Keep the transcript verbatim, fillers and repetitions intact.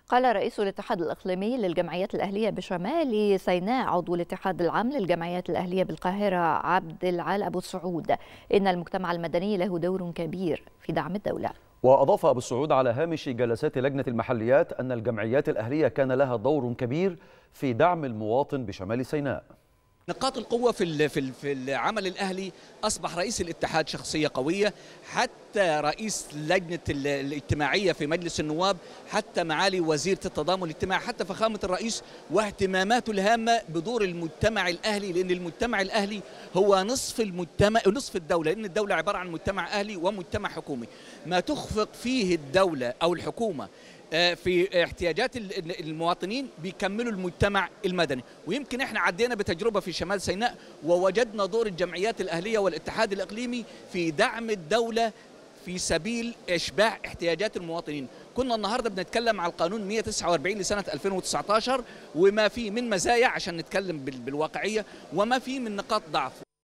قال رئيس الاتحاد الإقليمي للجمعيات الأهلية بشمال سيناء عضو الاتحاد العام للجمعيات الأهلية بالقاهرة عبد العال أبو السعود إن المجتمع المدني له دور كبير في دعم الدولة. وأضاف أبو السعود على هامش جلسات لجنة المحليات أن الجمعيات الأهلية كان لها دور كبير في دعم المواطن بشمال سيناء. نقاط القوة في في في العمل الأهلي أصبح رئيس الاتحاد شخصية قوية، حتى رئيس لجنة الاجتماعية في مجلس النواب، حتى معالي وزيرة التضامن الاجتماعي، حتى فخامة الرئيس واهتماماته الهامة بدور المجتمع الأهلي، لأن المجتمع الأهلي هو نصف المجتمع ونصف الدولة، لأن الدولة عبارة عن مجتمع أهلي ومجتمع حكومي. ما تخفق فيه الدولة أو الحكومة في احتياجات المواطنين بيكملوا المجتمع المدني. ويمكن احنا عدينا بتجربة في شمال سيناء ووجدنا دور الجمعيات الأهلية والاتحاد الإقليمي في دعم الدولة في سبيل إشباع احتياجات المواطنين. كنا النهاردة بنتكلم على القانون مئة وتسعة وأربعين لسنة ألفين وتسعة عشر وما فيه من مزايا عشان نتكلم بالواقعية وما فيه من نقاط ضعف.